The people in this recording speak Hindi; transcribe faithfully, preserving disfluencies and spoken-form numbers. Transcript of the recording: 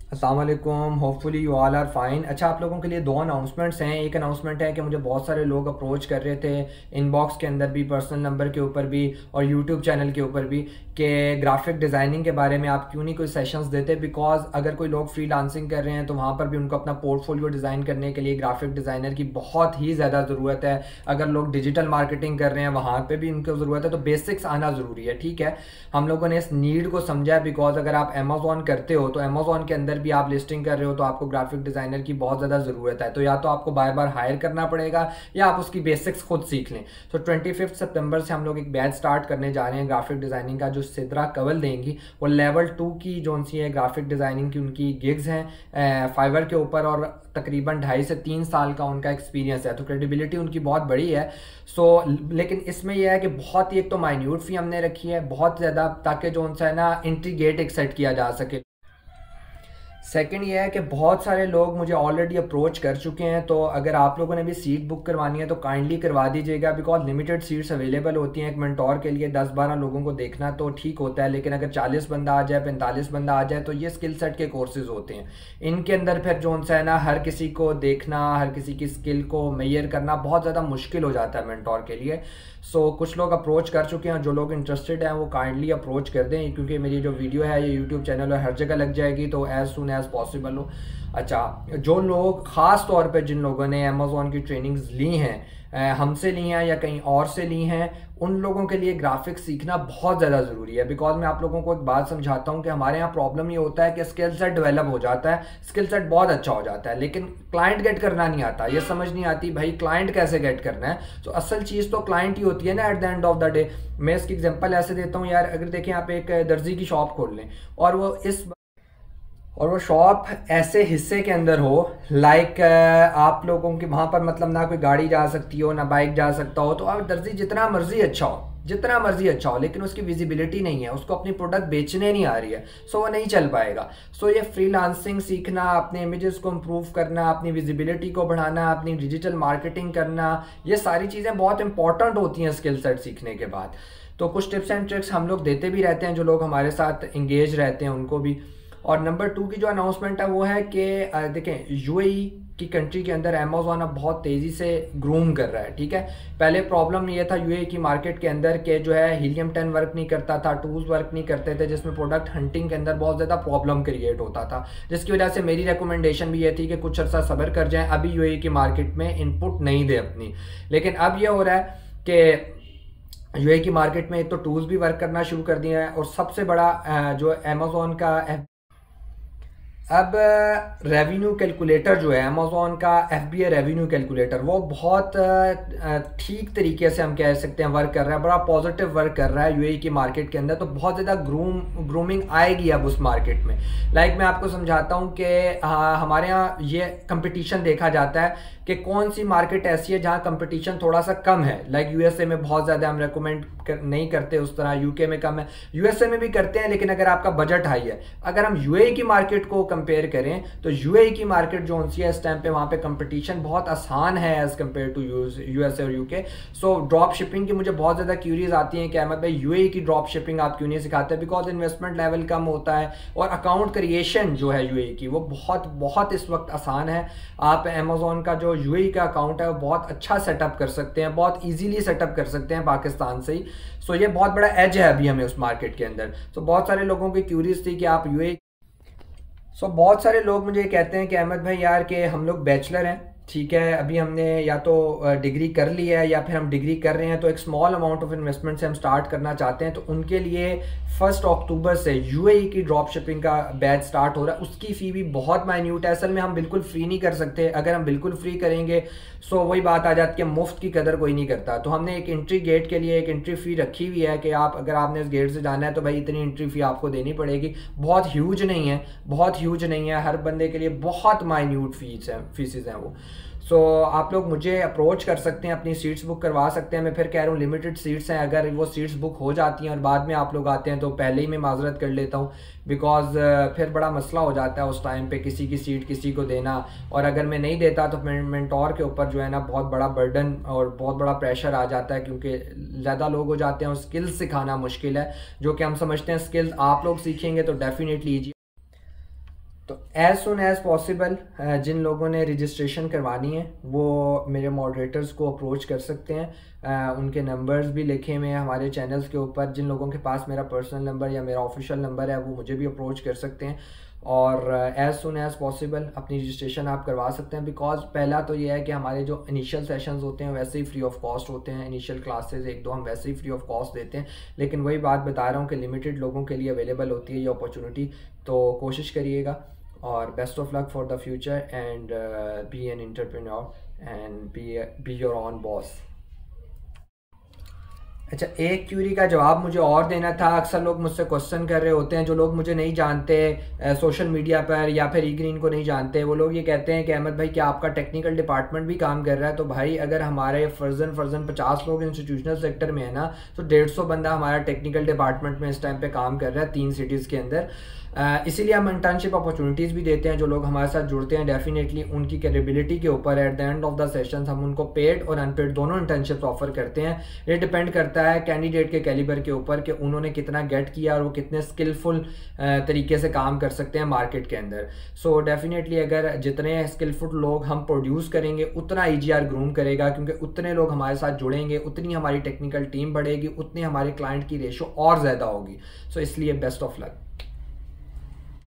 अस्सलाम वालेकुम, hopefully you all are fine. अच्छा, आप लोगों के लिए दो अनाउंसमेंट्स हैं। एक अनाउंसमेंट है कि मुझे बहुत सारे लोग अप्रोच कर रहे थे इनबॉक्स के अंदर भी, पर्सनल नंबर के ऊपर भी और यूट्यूब चैनल के ऊपर भी, कि ग्राफिक डिज़ाइनिंग के बारे में आप क्यों नहीं कोई सेशंस देते। बिकॉज अगर कोई लोग फ्री डांसिंग कर रहे हैं तो वहाँ पर भी उनको अपना पोर्टफोलियो डिज़ाइन करने के लिए ग्राफिक डिज़ाइनर की बहुत ही ज़्यादा ज़रूरत है। अगर लोग डिजिटल मार्केटिंग कर रहे हैं वहाँ पर भी उनको ज़रूरत है, तो बेसिक्स आना ज़रूरी है। ठीक है, हम लोगों ने इस नीड को समझा है। बिकॉज अगर आप अमेजोन करते हो तो अमेजोन के अंदर भी आप लिस्टिंग कर रहे हो तो आपको ग्राफिक डिज़ाइनर की बहुत ज़्यादा ज़रूरत है। तो या तो आपको बार बार हायर करना पड़ेगा या आप उसकी बेसिक्स खुद सीख लें। तो ट्वेंटी फिफ्थ सितंबर से हम लोग एक बैच स्टार्ट करने जा रहे हैं ग्राफिक डिज़ाइनिंग का, जो सिद्रा कवल देंगी। वो लेवल टू की जो सी है ग्राफिक डिज़ाइनिंग की उनकी गिग्स हैं फाइवर के ऊपर, और तकरीबन ढाई से तीन साल का उनका एक्सपीरियंस है। तो क्रेडिबिलिटी उनकी बहुत बड़ी है। सो लेकिन इसमें यह है कि बहुत ही एक तो माइन्यूट फी हमने रखी है बहुत ज़्यादा, ताकि जो उनसे है ना एंट्री गेट एक सेट किया जा सके। सेकंड ये है कि बहुत सारे लोग मुझे ऑलरेडी अप्रोच कर चुके हैं, तो अगर आप लोगों ने भी सीट बुक करवानी है तो काइंडली करवा दीजिएगा। बिकॉज लिमिटेड सीट्स अवेलेबल होती हैं। एक मेंटोर के लिए दस बारह लोगों को देखना तो ठीक होता है, लेकिन अगर चालीस बंदा आ जाए, पैंतालीस बंदा आ जाए, तो ये स्किल सेट के कोर्सेज होते हैं। इनके अंदर फिर जो है ना हर किसी को देखना, हर किसी की स्किल को मेजर करना बहुत ज़्यादा मुश्किल हो जाता है मेंटोर के लिए। सो so, कुछ लोग अप्रोच कर चुके हैं। जो लोग इंटरेस्टेड हैं वो काइंडली अप्रोच कर दें, क्योंकि मेरी जो वीडियो है ये यूट्यूब चैनल है, हर जगह लग जाएगी, तो एज़ सुन एज़ पॉसिबल हो। अच्छा, जो लोग ख़ास तौर पे जिन लोगों ने अमेज़ॉन की ट्रेनिंग्स ली हैं, हमसे ली हैं या कहीं और से ली हैं, उन लोगों के लिए ग्राफिक्स सीखना बहुत ज़्यादा ज़रूरी है। बिकॉज मैं आप लोगों को एक बात समझाता हूँ कि हमारे यहाँ प्रॉब्लम ये होता है कि स्किल सेट डेवलप हो जाता है, स्किल सेट बहुत अच्छा हो जाता है, लेकिन क्लाइंट गेट करना नहीं आता। ये समझ नहीं आती भाई क्लाइंट कैसे गेट करना है। तो असल चीज़ तो क्लाइंट ही होती है ना at the end of the day. मैं इसकी एग्जांपल ऐसे देता हूँ यार, अगर देखें आप एक दर्जी की शॉप खोल लें और वो इस और वो शॉप ऐसे हिस्से के अंदर हो, लाइक आप लोगों की वहाँ पर मतलब ना कोई गाड़ी जा सकती हो ना बाइक जा सकता हो, तो आप दर्जी जितना मर्जी अच्छा हो, जितना मर्जी अच्छा हो, लेकिन उसकी विजिबिलिटी नहीं है, उसको अपनी प्रोडक्ट बेचने नहीं आ रही है, सो वो नहीं चल पाएगा। सो ये फ्रीलांसिंग सीखना, अपने इमेजेस को इम्प्रूव करना, अपनी विजिबिलिटी को बढ़ाना, अपनी डिजिटल मार्केटिंग करना, ये सारी चीज़ें बहुत इंपॉर्टेंट होती हैं स्किल सेट सीखने के बाद। तो कुछ टिप्स एंड ट्रिक्स हम लोग देते भी रहते हैं, जो लोग हमारे साथ इंगेज रहते हैं उनको भी। और नंबर टू की जो अनाउंसमेंट है वो है कि देखें, यूएई की कंट्री के अंदर अमेज़ॉन अब बहुत तेज़ी से ग्रूम कर रहा है। ठीक है, पहले प्रॉब्लम ये था यूएई की मार्केट के अंदर कि जो है हीलियम टेन वर्क नहीं करता था, टूल्स वर्क नहीं करते थे, जिसमें प्रोडक्ट हंटिंग के अंदर बहुत ज़्यादा प्रॉब्लम क्रिएट होता था, जिसकी वजह से मेरी रिकमेंडेशन भी ये थी कि कुछ अर्सा सब्र कर जाएँ, अभी यूएई की मार्केट में इनपुट नहीं दे अपनी। लेकिन अब ये हो रहा है कि यूएई की मार्केट में एक तो टूल्स भी वर्क करना शुरू कर दिए हैं, और सबसे बड़ा जो अमेज़ॉन का अब रेवेन्यू कैलकुलेटर जो है अमेज़ॉन का, F B A revenue calculator, वो बहुत ठीक तरीके से हम कह सकते हैं वर्क कर रहा है, बड़ा पॉजिटिव वर्क कर रहा है यूएई की मार्केट के अंदर। तो बहुत ज़्यादा ग्रूम ग्रूमिंग आएगी अब उस मार्केट में। लाइक like मैं आपको समझाता हूँ कि हमारे यहाँ ये कंपटीशन देखा जाता है कि कौन सी मार्केट ऐसी है जहाँ कंपटीशन थोड़ा सा कम है। लाइक यूएसए में बहुत ज़्यादा हम रेकमेंड कर, नहीं करते उस तरह, यूके में कम है, यूएसए में भी करते हैं, लेकिन अगर आपका बजट हाई है। अगर हम यूएई की मार्केट को कंपेयर करें तो यूएई की मार्केट जो सी है इस टाइम पे, वहाँ पे कंपटीशन बहुत आसान है एज कम्पेयर टू यूएसए और यूके। सो ड्रॉप शिपिंग की मुझे बहुत ज़्यादा क्यूरीज आती हैं कि अहमद भाई यूएई की ड्रॉप शिपिंग आप क्यों नहीं सिखाते, बिकॉज इन्वेस्टमेंट लेवल कम होता है और अकाउंट क्रिएशन जो है यूएई की वो बहुत बहुत इस वक्त आसान है। आप अमेज़ॉन का जो यूएई का अकाउंट है वो बहुत अच्छा सेटअप कर सकते हैं, बहुत ईजीली सेटअप कर सकते हैं पाकिस्तान से ही। सो ये बहुत बड़ा एज है अभी हमें उस मार्केट के अंदर। तो बहुत सारे लोगों की क्यूरीज थी कि आप यूएई सो so, बहुत सारे लोग मुझे कहते हैं कि अहमद भाई यार कि हम लोग बैचलर हैं, ठीक है, अभी हमने या तो डिग्री कर ली है या फिर हम डिग्री कर रहे हैं, तो एक स्मॉल अमाउंट ऑफ इन्वेस्टमेंट से हम स्टार्ट करना चाहते हैं। तो उनके लिए फर्स्ट अक्टूबर से यूएई की ड्रॉप शिपिंग का बैच स्टार्ट हो रहा है। उसकी फ़ी भी बहुत माइन्यूट है, असल में हम बिल्कुल फ्री नहीं कर सकते। अगर हम बिल्कुल फ्री करेंगे सो वही बात आ जाती है, मुफ्त की कदर कोई नहीं करता। तो हमने एक एंट्री गेट के लिए एक एंट्री फ़ी रखी हुई है कि आप अगर आपने इस गेट से जाना है तो भाई इतनी एंट्री फ़ी आपको देनी पड़ेगी। बहुत ह्यूज नहीं है, बहुत ह्यूज नहीं है, हर बंदे के लिए बहुत माइन्यूट फीस है, फीसिस हैं वो। सो so, आप लोग मुझे अप्रोच कर सकते हैं, अपनी सीट्स बुक करवा सकते हैं। मैं फिर कह रहा हूँ लिमिटेड सीट्स हैं, अगर वो सीट्स बुक हो जाती हैं और बाद में आप लोग आते हैं तो पहले ही मैं माजरत कर लेता हूँ, बिकॉज फिर बड़ा मसला हो जाता है उस टाइम पे किसी की सीट किसी को देना, और अगर मैं नहीं देता तो मेंटोर के ऊपर जो है ना बहुत बड़ा बर्डन और बहुत बड़ा प्रेशर आ जाता है, क्योंकि ज़्यादा लोग हो जाते हैं और स्किल्स सिखाना मुश्किल है, जो कि हम समझते हैं स्किल्स आप लोग सीखेंगे तो डेफिनेटली ईजी। तो एज़ सुन एज़ पॉसिबल जिन लोगों ने रजिस्ट्रेशन करवानी है वो मेरे मॉडरेटर्स को अप्रोच कर सकते हैं। uh, उनके नंबर्स भी लिखे हुए हैं हमारे चैनल्स के ऊपर। जिन लोगों के पास मेरा पर्सनल नंबर या मेरा ऑफिशियल नंबर है वो मुझे भी अप्रोच कर सकते हैं और एज़ सुन एज़ पॉसिबल अपनी रजिस्ट्रेशन आप करवा सकते हैं। बिकॉज पहला तो ये है कि हमारे जो इनिशियल सेशंस होते हैं वैसे ही फ्री ऑफ कॉस्ट होते हैं। इनिशियल क्लासेस एक दो हम वैसे ही फ्री ऑफ कॉस्ट देते हैं, लेकिन वही बात बता रहा हूँ कि लिमिटेड लोगों के लिए अवेलेबल होती है ये अपॉर्चुनिटी। तो कोशिश करिएगा और best of luck for the future and be an entrepreneur and be be your own boss. अच्छा, एक क्यूरी का जवाब मुझे और देना था। अक्सर लोग मुझसे क्वेश्चन कर रहे होते हैं, जो लोग मुझे नहीं जानते सोशल मीडिया पर या फिर ई ग्रीन को नहीं जानते, वो लोग ये कहते हैं कि अहमद भाई क्या आपका टेक्निकल डिपार्टमेंट भी काम कर रहा है? तो भाई अगर हमारे फर्जन फर्जन पचास लोग इंस्टीट्यूशनल सेक्टर में है ना, तो डेढ़ सौ बंदा हमारा टेक्निकल डिपार्टमेंट में इस टाइम पे काम कर रहा है तीन सिटीज़ के अंदर। इसीलिए हम इंटर्नशिप अपॉर्चुनिटीज़ भी देते हैं। जो लोग हमारे साथ जुड़ते हैं डेफिनेटली उनकी कैपेबिलिटी के ऊपर at the end of the session हम उनको पेड और अनपेड दोनों इंटर्नशिप्स ऑफर करते हैं। ये डिपेंड करता है कैंडिडेट के कैलिबर के ऊपर कि उन्होंने कितना गेट किया और वो कितने स्किलफुल तरीके से काम कर सकते हैं मार्केट के अंदर। सो डेफिनेटली अगर जितने स्किलफुल लोग हम प्रोड्यूस करेंगे उतना ई जी आर ग्रूम करेगा, क्योंकि उतने लोग हमारे साथ जुड़ेंगे उतनी हमारी टेक्निकल टीम बढ़ेगी, उतनी हमारे क्लाइंट की रेशो और ज़्यादा होगी। सो इसलिए बेस्ट ऑफ लक।